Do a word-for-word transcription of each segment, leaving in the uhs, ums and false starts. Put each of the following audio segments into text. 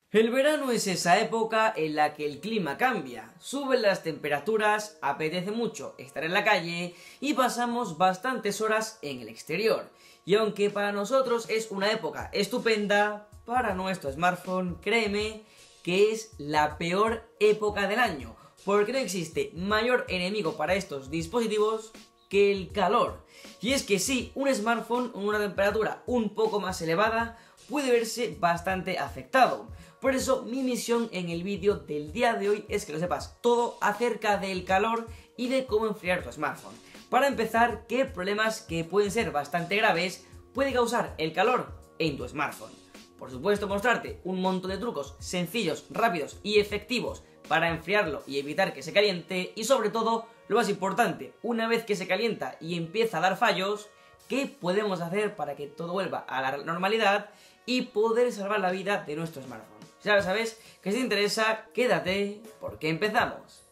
El verano es esa época en la que el clima cambia, suben las temperaturas, apetece mucho estar en la calle y pasamos bastantes horas en el exterior. Y aunque para nosotros es una época estupenda, para nuestro smartphone, créeme que es la peor época del año, porque no existe mayor enemigo para estos dispositivos que el calor. Y es que sí, un smartphone con una temperatura un poco más elevada puede verse bastante afectado. Por eso mi misión en el vídeo del día de hoy es que lo sepas todo acerca del calor y de cómo enfriar tu smartphone. Para empezar, qué problemas que pueden ser bastante graves puede causar el calor en tu smartphone. Por supuesto, mostrarte un montón de trucos sencillos, rápidos y efectivos para enfriarlo y evitar que se caliente, y sobre todo, lo más importante, una vez que se calienta y empieza a dar fallos, ¿qué podemos hacer para que todo vuelva a la normalidad y poder salvar la vida de nuestro smartphone? Ya lo sabes, que si te interesa, quédate porque empezamos.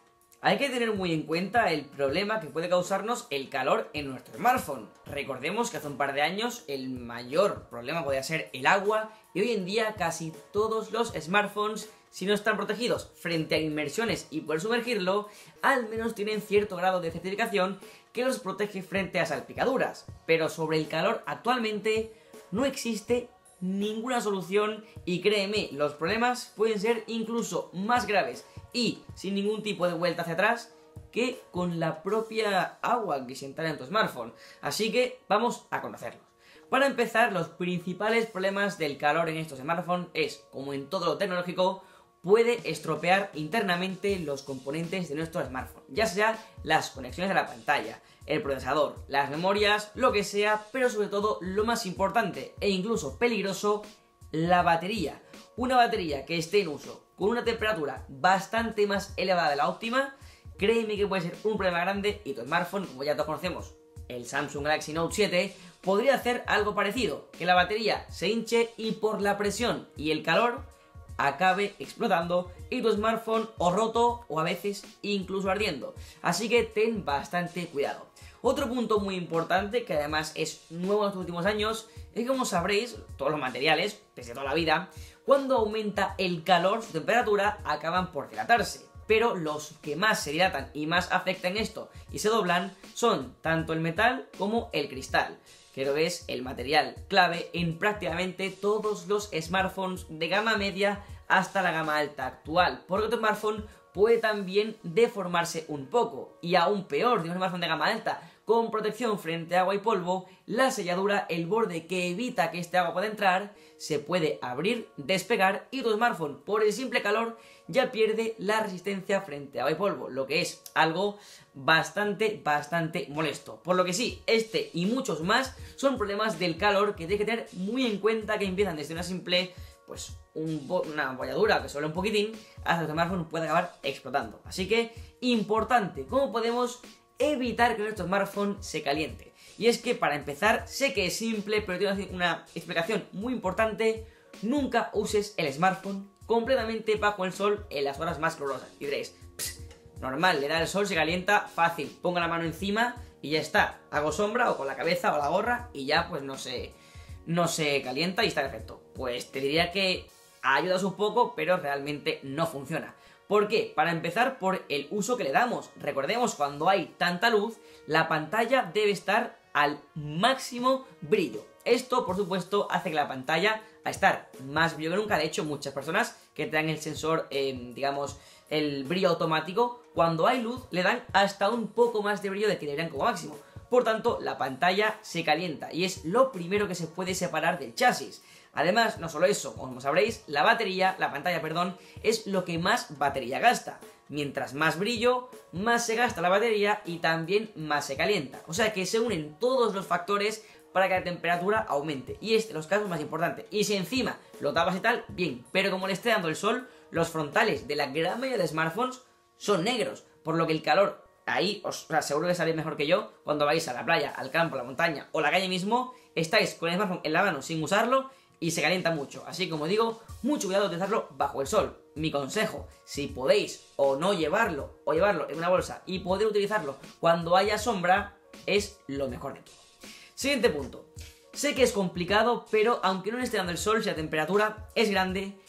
Hay que tener muy en cuenta el problema que puede causarnos el calor en nuestro smartphone. Recordemos que hace un par de años el mayor problema podía ser el agua, y hoy en día casi todos los smartphones, si no están protegidos frente a inmersiones y poder sumergirlo, al menos tienen cierto grado de certificación que los protege frente a salpicaduras. Pero sobre el calor actualmente no existe ninguna solución, y créeme, los problemas pueden ser incluso más graves y sin ningún tipo de vuelta hacia atrás que con la propia agua que se instala en tu smartphone. Así que vamos a conocerlos. Para empezar, los principales problemas del calor en estos smartphones es, como en todo lo tecnológico, puede estropear internamente los componentes de nuestro smartphone, ya sea las conexiones de la pantalla, el procesador, las memorias, lo que sea, pero sobre todo lo más importante e incluso peligroso, la batería. Una batería que esté en uso con una temperatura bastante más elevada de la óptima, créeme que puede ser un problema grande, y tu smartphone, como ya todos conocemos, el Samsung Galaxy Note siete, podría hacer algo parecido, que la batería se hinche y por la presión y el calor acabe explotando y tu smartphone o roto o a veces incluso ardiendo. Así que ten bastante cuidado. Otro punto muy importante, que además es nuevo en estos últimos años, es que, como sabréis, todos los materiales, desde toda la vida, cuando aumenta el calor, su temperatura, acaban por dilatarse. Pero los que más se dilatan y más afectan esto y se doblan son tanto el metal como el cristal, que es el material clave en prácticamente todos los smartphones de gama media hasta la gama alta actual, porque tu smartphone puede también deformarse un poco, y aún peor de un smartphone de gama alta con protección frente a agua y polvo, la selladura, el borde que evita que este agua pueda entrar, se puede abrir, despegar, y tu smartphone, por el simple calor, ya pierde la resistencia frente a agua y polvo, lo que es algo bastante, bastante molesto. Por lo que sí, este y muchos más son problemas del calor que tienes que tener muy en cuenta, que empiezan desde una simple, pues, un bo una bolladura que suele un poquitín, hasta que tu smartphone puede acabar explotando. Así que, importante, ¿cómo podemos evitar que nuestro smartphone se caliente? Y es que, para empezar, sé que es simple, pero tiene una explicación muy importante: nunca uses el smartphone completamente bajo el sol en las horas más calurosas. Y diréis, normal, le da el sol, se calienta, fácil, pongo la mano encima y ya está, hago sombra o con la cabeza o la gorra y ya pues no se, no se calienta y está perfecto. Pues te diría que ayudas un poco, pero realmente no funciona. ¿Por qué? Para empezar, por el uso que le damos. Recordemos, cuando hay tanta luz, la pantalla debe estar al máximo brillo. Esto, por supuesto, hace que la pantalla, a estar más brillo que nunca, de hecho, muchas personas que tengan el sensor, eh, digamos, el brillo automático, cuando hay luz le dan hasta un poco más de brillo de que deberían como máximo. Por tanto, la pantalla se calienta y es lo primero que se puede separar del chasis. Además, no solo eso, como sabréis, la batería, la pantalla, perdón, es lo que más batería gasta. Mientras más brillo, más se gasta la batería y también más se calienta. O sea que se unen todos los factores para que la temperatura aumente, y este es los casos más importantes. Y si encima lo tapas y tal, bien, pero como le esté dando el sol, los frontales de la gran mayoría de smartphones son negros, por lo que el calor ahí, os aseguro que sabéis mejor que yo, cuando vais a la playa, al campo, a la montaña o a la calle mismo, estáis con el smartphone en la mano sin usarlo y se calienta mucho. Así, como digo, mucho cuidado de utilizarlo bajo el sol. Mi consejo, si podéis o no llevarlo, o llevarlo en una bolsa y poder utilizarlo cuando haya sombra, es lo mejor de todo. Siguiente punto. Sé que es complicado, pero aunque no le esté dando el sol, si la temperatura es grande,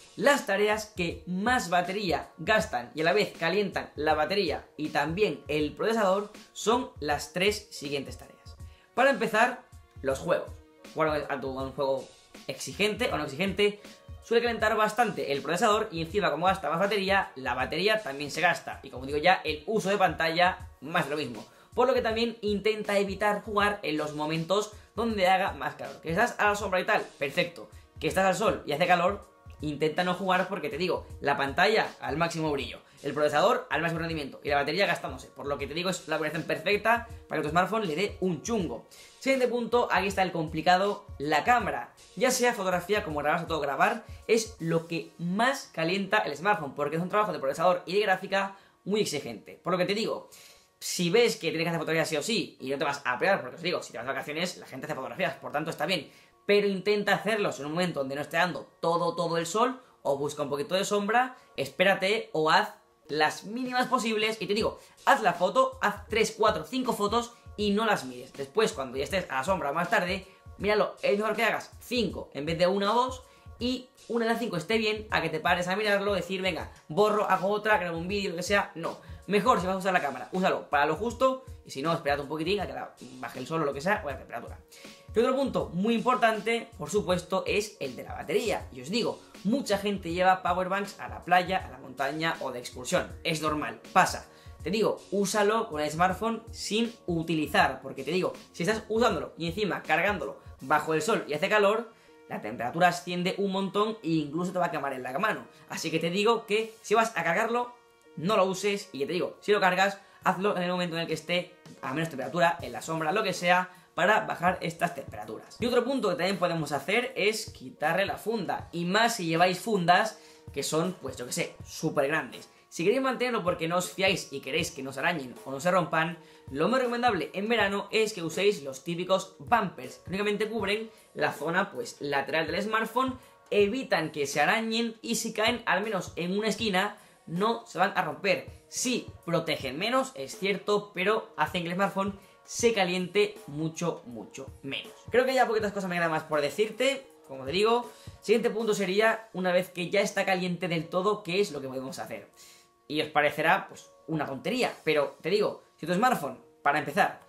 Las tareas que más batería gastan y a la vez calientan la batería y también el procesador son las tres siguientes tareas. Para empezar, los juegos. Jugar a un juego exigente o no exigente suele calentar bastante el procesador y encima como gasta más batería, la batería también se gasta. Y como digo ya, el uso de pantalla más de lo mismo. Por lo que también intenta evitar jugar en los momentos donde haga más calor. Que estás a la sombra y tal, perfecto. Que estás al sol y hace calor, intenta no jugar porque te digo, la pantalla al máximo brillo, el procesador al máximo rendimiento y la batería gastándose. Por lo que te digo, es la combinación perfecta para que tu smartphone le dé un chungo. Siguiente punto, aquí está el complicado, la cámara. Ya sea fotografía como grabar o todo grabar, es lo que más calienta el smartphone porque es un trabajo de procesador y de gráfica muy exigente. Por lo que te digo, si ves que tienes que hacer fotografías sí o sí y no te vas a pegar, porque os digo, si te vas de vacaciones la gente hace fotografías, por tanto está bien, pero intenta hacerlos en un momento donde no esté dando todo, todo el sol, o busca un poquito de sombra, espérate o haz las mínimas posibles y te digo, haz la foto, haz tres, cuatro, cinco fotos y no las mires. Después, cuando ya estés a la sombra más tarde, míralo, es mejor que hagas cinco en vez de una o dos y una de las cinco esté bien a que te pares a mirarlo, decir, venga, borro, hago otra, grabo un vídeo, lo que sea. No, mejor si vas a usar la cámara, úsalo para lo justo y si no, espérate un poquitín a que la baje el sol o lo que sea o la temperatura. Y otro punto muy importante, por supuesto, es el de la batería. Y os digo, mucha gente lleva powerbanks a la playa, a la montaña o de excursión. Es normal, pasa. Te digo, úsalo con el smartphone sin utilizar, porque te digo, si estás usándolo y encima cargándolo bajo el sol y hace calor, la temperatura asciende un montón e incluso te va a quemar en la mano. Así que te digo que si vas a cargarlo, no lo uses y ya te digo, si lo cargas, hazlo en el momento en el que esté a menos temperatura, en la sombra, lo que sea, para bajar estas temperaturas. Y otro punto que también podemos hacer es quitarle la funda, y más si lleváis fundas que son, pues yo que sé, súper grandes. Si queréis mantenerlo porque no os fiáis y queréis que no se arañen o no se rompan, lo más recomendable en verano es que uséis los típicos bumpers, que únicamente cubren la zona pues lateral del smartphone, evitan que se arañen y si caen al menos en una esquina no se van a romper. Sí, protegen menos, es cierto, pero hacen que el smartphone se caliente mucho, mucho menos. Creo que ya poquitas cosas me quedan más por decirte. Como te digo, siguiente punto sería, una vez que ya está caliente del todo, ¿qué es lo que podemos hacer? Y os parecerá, pues, una tontería, pero te digo, si tu smartphone, para empezar,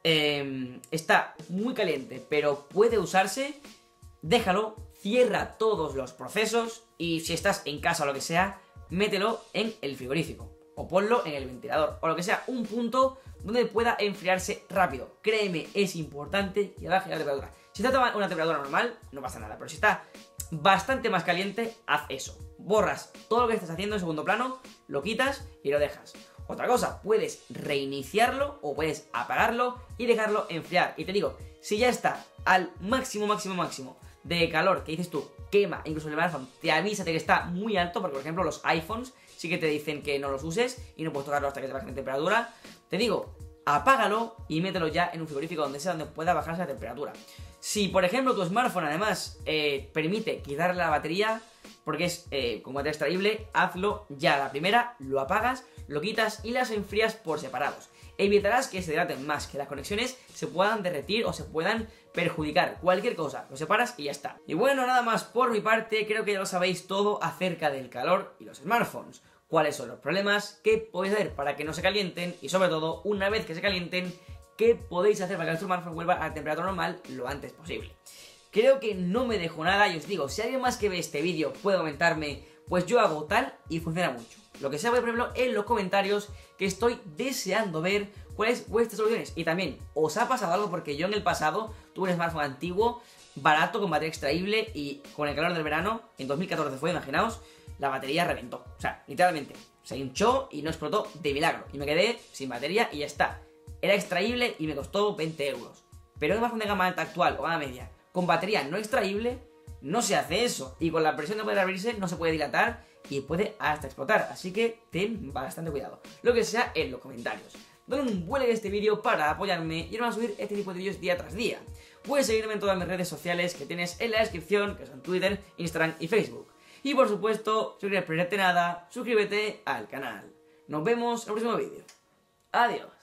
eh, está muy caliente, pero puede usarse, déjalo, cierra todos los procesos y si estás en casa o lo que sea, mételo en el frigorífico o ponlo en el ventilador o lo que sea, un punto donde pueda enfriarse rápido. Créeme, es importante que baje la temperatura. Si está a una temperatura normal, no pasa nada, pero si está bastante más caliente, haz eso. Borras todo lo que estás haciendo en segundo plano, lo quitas y lo dejas. Otra cosa, puedes reiniciarlo o puedes apagarlo y dejarlo enfriar. Y te digo, si ya está al máximo, máximo, máximo de calor que dices tú, quema, incluso el smartphone te avisa de que está muy alto, porque por ejemplo los iPhones sí que te dicen que no los uses y no puedes tocarlo hasta que te baje en temperatura. Te digo, apágalo y mételo ya en un frigorífico donde sea, donde pueda bajarse la temperatura. Si por ejemplo tu smartphone además eh, permite quitarle la batería, porque es eh, con batería extraíble, hazlo ya. La primera, lo apagas, lo quitas y las enfrías por separados. Evitarás que se hidraten más, que las conexiones se puedan derretir o se puedan perjudicar. Cualquier cosa, lo separas y ya está. Y bueno, nada más por mi parte, creo que ya lo sabéis todo acerca del calor y los smartphones. Cuáles son los problemas, qué podéis hacer para que no se calienten y sobre todo, una vez que se calienten, qué podéis hacer para que vuestro smartphone vuelva a la temperatura normal lo antes posible. Creo que no me dejo nada y os digo, si alguien más que ve este vídeo puede comentarme, pues yo hago tal y funciona mucho. Lo que sea, por ejemplo, en los comentarios, que estoy deseando ver cuáles vuestras soluciones. Y también, ¿os ha pasado algo? Porque yo en el pasado tuve un smartphone antiguo, barato, con batería extraíble y con el calor del verano, en dos mil catorce fue, imaginaos, la batería reventó. O sea, literalmente, se hinchó y no explotó de milagro. Y me quedé sin batería y ya está. Era extraíble y me costó veinte euros. Pero un smartphone de gama alta actual o gama media, con batería no extraíble, no se hace eso. Y con la presión de poder abrirse no se puede dilatar y puede hasta explotar. Así que ten bastante cuidado. Lo que sea en los comentarios. Dale un buen like a este vídeo para apoyarme y no a subir este tipo de vídeos día tras día. Puedes seguirme en todas mis redes sociales que tienes en la descripción, que son Twitter, Instagram y Facebook. Y por supuesto, si no quieres perderte nada, suscríbete al canal. Nos vemos en el próximo vídeo. Adiós.